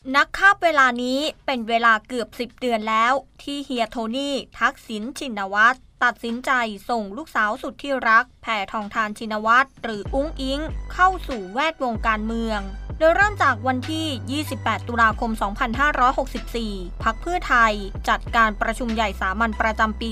นักคาบเวลานี้เป็นเวลาเกือบ10 เดือนแล้วที่เฮียโทนี่ทักษิณชินวัตรตัดสินใจส่งลูกสาวสุดที่รักแพทองธารชินวัตรหรืออุ๊งอิ๊งเข้าสู่แวดวงการเมืองโดยเริ่มจากวันที่ 28 ตุลาคม 2564 พรรคเพื่อไทยจัดการประชุมใหญ่สามัญประจำปี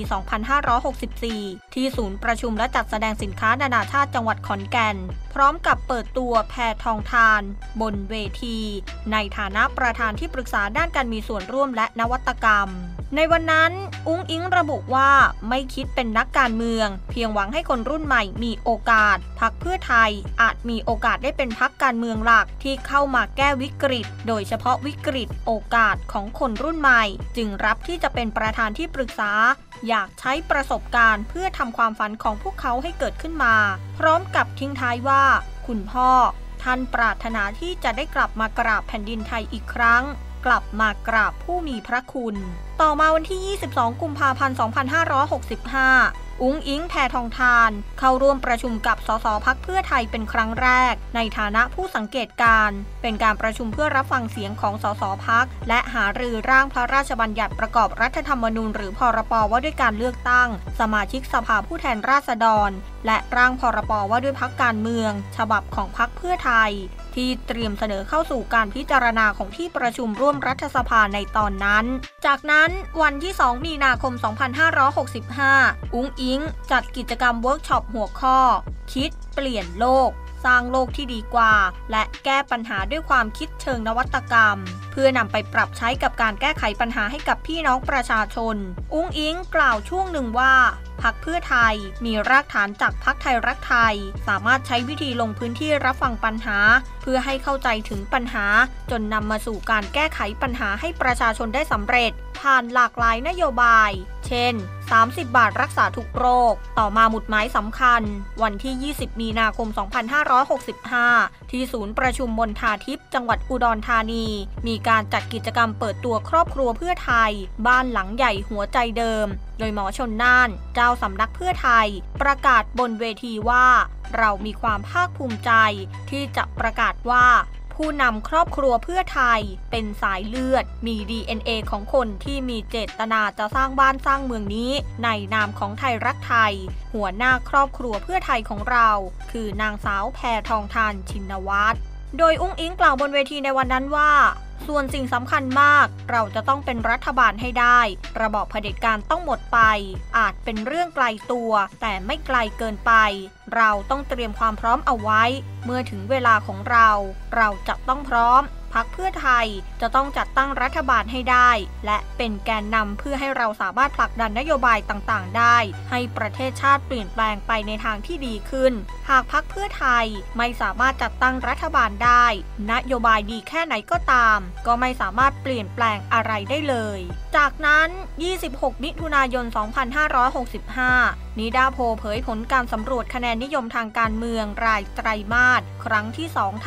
2564 ที่ศูนย์ประชุมและจัดแสดงสินค้านานาชาติจังหวัดขอนแก่นพร้อมกับเปิดตัวแพทองธารบนเวทีในฐานะประธานที่ปรึกษาด้านการมีส่วนร่วมและนวัตกรรมในวันนั้นอุ๊งอิ๊งระบุว่าไม่คิดเป็นนักการเมืองเพียงหวังให้คนรุ่นใหม่มีโอกาสพรรคเพื่อไทยอาจมีโอกาสได้เป็นพรรคการเมืองหลักที่เข้ามาแก้วิกฤตโดยเฉพาะวิกฤตโอกาสของคนรุ่นใหม่จึงรับที่จะเป็นประธานที่ปรึกษาอยากใช้ประสบการณ์เพื่อทำความฝันของพวกเขาให้เกิดขึ้นมาพร้อมกับทิ้งท้ายว่าคุณพ่อท่านปรารถนาที่จะได้กลับมากราบแผ่นดินไทยอีกครั้งกลับมากราบผู้มีพระคุณต่อมาวันที่ 22 กุมภาพันธ์ 2565 อุ๊งอิ๊งแพทองธารเข้าร่วมประชุมกับสสพรรคเพื่อไทยเป็นครั้งแรกในฐานะผู้สังเกตการณ์เป็นการประชุมเพื่อรับฟังเสียงของสสพรรคและหารือร่างพระราชบัญญัติประกอบรัฐธรรมนูญหรือพรป.ว่าด้วยการเลือกตั้งสมาชิกสภาผู้แทนราษฎรและร่างพรป.ว่าด้วยพรรคการเมืองฉบับของพรรคเพื่อไทยที่เตรียมเสนอเข้าสู่การพิจารณาของที่ประชุมร่วมรัฐสภาในตอนนั้นจากนั้นวันที่ 2 มีนาคม 2565 อุ๊งอิ๊งจัดกิจกรรมเวิร์กช็อปหัวข้อคิดเปลี่ยนโลกสร้างโลกที่ดีกว่าและแก้ปัญหาด้วยความคิดเชิงนวัตกรรมเพื่อนำไปปรับใช้กับการแก้ไขปัญหาให้กับพี่น้องประชาชนอุ๊งอิ๊งกล่าวช่วงหนึ่งว่าพรรคเพื่อไทยมีรากฐานจากพรรคไทยรักไทยสามารถใช้วิธีลงพื้นที่รับฟังปัญหาเพื่อให้เข้าใจถึงปัญหาจนนำมาสู่การแก้ไขปัญหาให้ประชาชนได้สำเร็จผ่านหลากหลายนโยบายเช่น30 บาทรักษาทุกโรคต่อมาหมุดหมายสำคัญวันที่ 20 มีนาคม 2565 ที่ศูนย์ประชุมมณฑาทิพย์จังหวัดอุดรธานีมีการจัดกิจกรรมเปิดตัวครอบครัวเพื่อไทยบ้านหลังใหญ่หัวใจเดิมโดยหมอชลน่านเจ้าสำนักเพื่อไทยประกาศบนเวทีว่าเรามีความภาคภูมิใจที่จะประกาศว่าผู้นำครอบครัวเพื่อไทยเป็นสายเลือดมี DNA ของคนที่มีเจตนาจะสร้างบ้านสร้างเมืองนี้ในนามของไทยรักไทยหัวหน้าครอบครัวเพื่อไทยของเราคือนางสาวแพทองธารชินวัตรโดยอุ๊งอิ๊งกล่าวบนเวทีในวันนั้นว่าส่วนสิ่งสำคัญมากเราจะต้องเป็นรัฐบาลให้ได้ระบอบเผด็จการต้องหมดไปอาจเป็นเรื่องไกลตัวแต่ไม่ไกลเกินไปเราต้องเตรียมความพร้อมเอาไว้เมื่อถึงเวลาของเราจะต้องพร้อมพรรคเพื่อไทยจะต้องจัดตั้งรัฐบาลให้ได้และเป็นแกนนำเพื่อให้เราสามารถผลักดันนโยบายต่างๆได้ให้ประเทศชาติเปลี่ยนแปลงไปในทางที่ดีขึ้นหากพรรคเพื่อไทยไม่สามารถจัดตั้งรัฐบาลได้นโยบายดีแค่ไหนก็ตามก็ไม่สามารถเปลี่ยนแปลงอะไรได้เลยจากนั้น 26 มิถุนายน 2565 นิดาโพลเผยผลการสำรวจคะแนนนิยมทางการเมืองรายไตรมาสครั้งที่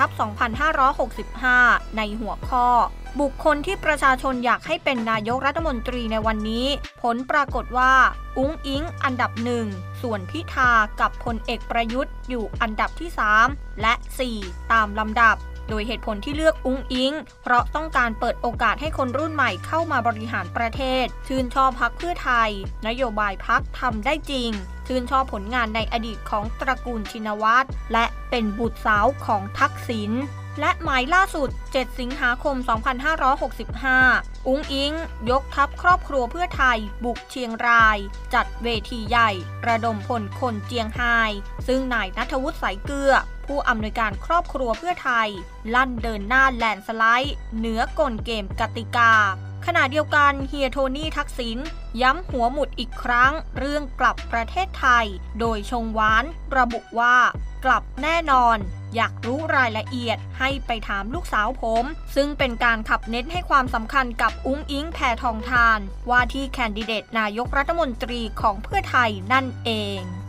2/2565 ในหัวข้อบุคคลที่ประชาชนอยากให้เป็นนายกรัฐมนตรีในวันนี้ผลปรากฏว่าอุ๊งอิ๊งอันดับ1ส่วนพิธากับพลเอกประยุทธ์อยู่อันดับที่3และ4ตามลำดับโดยเหตุผลที่เลือกอุ๊งอิ๊งเพราะต้องการเปิดโอกาสให้คนรุ่นใหม่เข้ามาบริหารประเทศชื่นชอบพรรคเพื่อไทยนโยบายพรรคทำได้จริงชื่นชอบผลงานในอดีตของตระกูลชินวัตรและเป็นบุตรสาวของทักษิณและหมายล่าสุด 7 สิงหาคม 2565 อุ๊งอิ๊งยกทัพครอบครัวเพื่อไทยบุกเชียงรายจัดเวทีใหญ่ระดมพลคนเจียงไฮ้ซึ่งนายณัฐวุฒิ สายเกลือผู้อำนวยการครอบครัวเพื่อไทยลั่นเดินหน้าแลนด์สไลด์เหนือกลเกมกติกาขณะเดียวกันเฮียโทนี่ทักษิณย้ำหัวหมุดอีกครั้งเรื่องกลับประเทศไทยโดยชงหวานระบุว่ากลับแน่นอนอยากรู้รายละเอียดให้ไปถามลูกสาวผมซึ่งเป็นการขับเน้นให้ความสำคัญกับอุ๊งอิ๊งแพทองธารว่าที่แคนดิเดตนายกรัฐมนตรีของเพื่อไทยนั่นเอง